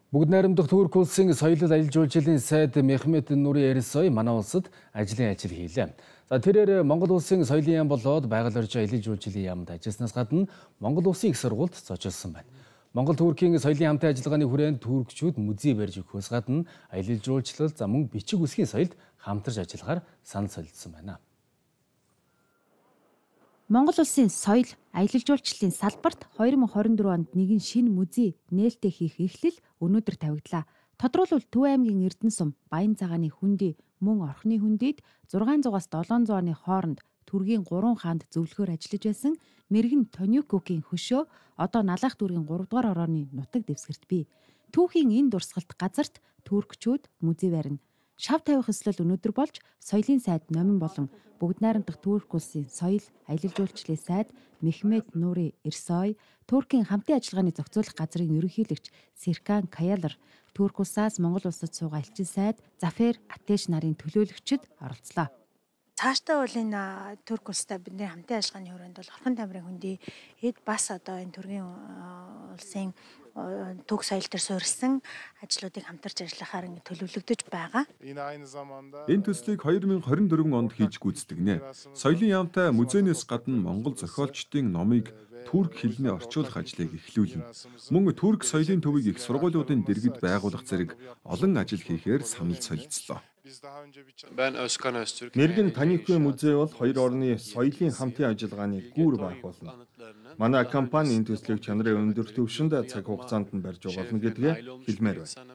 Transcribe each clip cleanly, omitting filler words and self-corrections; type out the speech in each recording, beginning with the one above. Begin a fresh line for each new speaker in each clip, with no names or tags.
Бүгд найрамдах Турк улсын соёлын аялал жуулчлалын сайд Мехмет Нури Эрсой манай улсад ажил хийлээ. За тэрээр Монгол улсын соёлын яам болоод байгаль орчин аялал жуулчлалын яамд ажилласнаас гадна Монгол улсын их сургуульд зочилсон байна. Монгол Туркийн соёлын хамтын ажиллагааны хүрээнд туркчууд музей барьж өгөхөөс гадна аялал жуулчлал за мөн бичиг үсгийн соёлд хамтарч ажиллахаар санал солилцсон байна.
Монгол улсын соёл, аялал жуулчлалын салбарт 2024 онд нэгэн шинэ музей нээлттэй хийх эхлэл өнөөдөр тавигдлаа. Тодруулбал Төв аймгийн Эрдэнэсум, Баян цагааны хүндий, мөн Орхны хүндийд 600-аас 700 оны хооронд Түргийн 3 хаанд зөвлөхөөр ажиллаж байсан мэргэн Тонюккүгийн хөшөө одоо Налах дүүргийн 3 дугаар хорооны нутаг дэвсгэрт бий. Түүхийн энэ дурсгалт газарт туркчууд музей барина. Шав тавих ёслол өнөөдөр болж соёлын сайд номин болон бүгд найрамдах Турк улсын соёл, аялал жуулчлалын сайд Мехмет Нури Эрсой, Туркийн хамтын ажиллагааны зохицуулах газрын ерөнхийлөгч Серкан Каялар, Турк улсаас Монгол улсад суугаа элчин сайд Зафер Атеш нарын төлөөлөгчид оролцлоо.
Цаашдаа бол энэ Турк улстай бидний хамтын ажиллагааны хүрээнд бол Орхон тамирын хөндий эд бас одоо энэ Тургийн улсын төг соёл төр суурилсан ажлуудыг хамтарч ажиллахаар ингэ төлөвлөгдөж байгаа.
Энэ төслийг 2024 онд хийж гүйцэтгэнэ. Соёлын яамтай музейнээс гадна Монгол зохиолчдын номыг турк хэлний орчуулах ажлыг эхлүүлнэ. Мөн турк соёлын төвийг их сургуулиудын дэргэд байгуулах зэрэг олон ажил хийхээр санал солилцлоо.
Мэргэн Тонюккү музей бол хоёр орны соёлын хамтын ажиллагааны гүүр байх болно. Манай компани энэ төслийг чанарын өндөр түвшинд цаг хугацаанд нь барьж угаална гэдгээ хэлмээр байна.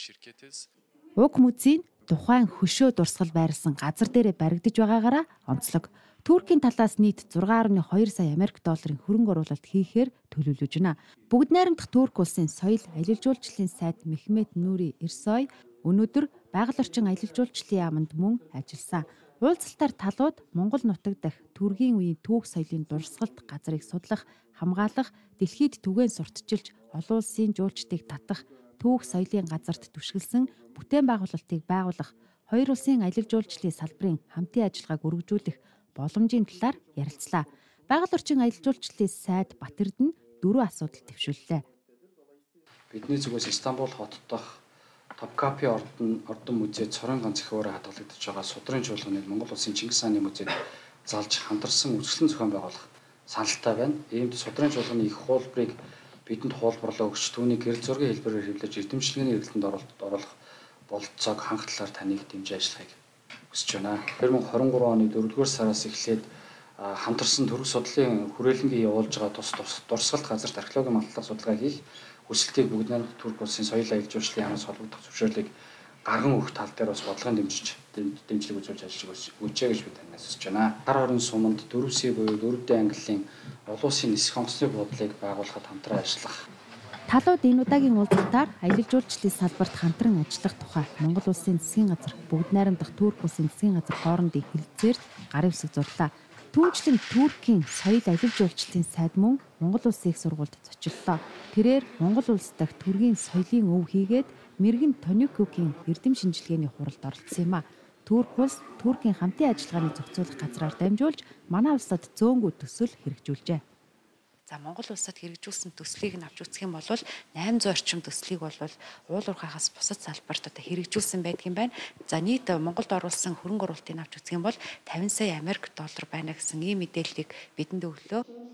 Уг музейн тухайн хөшөө дурсгал байрласан газар дээрээ баригдаж байгаагаараа онцлог. Туркийн талаас нийт 6.2 сая Америк долларын хөрөнгө оруулалт хийхээр төлөвлөж байна. Бүгд найрамдах Турк улсын соёл, аялал жуулчлалын сайд Мехмет Нури Эрсой өнөөдөр байгаль орчин аялал жуулчлалын яамд мөн ажилласан. Уулзалтаар талууд Монгол нутаг дахь Түргийн үеийн түүх соёлын дурсгалт газрыг судлах, хамгаалах, дэлхийд түгээн сурталчилж олон улсын жуулчдыг татах, түүх соёлын газарт түшгэлсэн бүтээн байгуулалтыг байгуулах, хоёр улсын аялал жуулчлалын салбарын хамтын ажиллагааг өргөжүүлэх боломжийн талаар ярилцлаа. Байгаль орчин аялал жуулчлалын сайд Батэрдэн 4 асуудал төвшүүллээ.
Бидний зүгээс Истанбул хот дахь Топкапи ордон музейд цорын ганц зохиороо хадгалагдаж байгаа судрын чуулганыг Монгол улсын Чингис хааны музейд залж хамтарсан үзэсгэлэн зохион байгуулах саналтай байна. Иймд судрын чуулганы их хуулбарыг бидэнд хуулбарлаа өгч түүнийг гэрэл зургийн хэлбэрээр хэвлэж эрдэмчлэгийн эргэлтэнд оруулах бололцоог хангах талаар таныг дэмжиж ажиллахыг хүсэж байна. 2023 оны 4-р сараас эхлээд хамтарсан төрөг судлалын хүрээлэнгийн явуулж байгаа дурсгалт газарт археологийн материалын судалгаа хийх хүсэлтийг бүгд найрамдах Турк улсын соёл аялал жуулчлалын яамаас холбогдох зөвшөөрлийг гарган өгөх тал дээр бас бодлогын дэмжлэг үзүүлж ажиллаж өгчээ гэж би танаас хүсэж байна. Хар хорон суманд 4C буюу 4D ангиллын олон улсын нисэх онгоцны буудлыг байгуулахад хамтран ажиллах.
Талууд энэ удаагийн уулзалтаар аялал жуулчлалын салбарт хамтран ажиллах тухай Монгол улсын засгийн газар, бүгд найрамдах Турк улсын засгийн газар хоорондын хэлэлцээрт гарын үсэг зурлаа. Түүнчлэн Туркийн соёл аялал жуулчлалын сайд мөн Монгол улсын их сургуульд зочиллоо. Тэрээр Монгол улс дахь Түргийн соёлын өв хийгээд мэргэн Тонюккүгийн эрдэм шинжилгээний хуралд оролцсон юм а. Турк улс Туркийн хамтын ажиллагааны зохицуулах газраар дамжуулж манай улсад зөөнгүү төсөл хэрэгжүүлжээ. За Монгол улсад хэрэгжүүлсэн төслийг нь авч үзэх юм бол 800 орчим төслийг бол уул уурхайхаас бусад салбарт одоо хэрэгжүүлсэн байдаг юм байна. За нийт Монголд оруулсан хөрөнгө оруулалтыг авч үзэх юм бол 50 сая Америк доллар байна гэсэн ийм мэдээллийг бидэнд өглөө.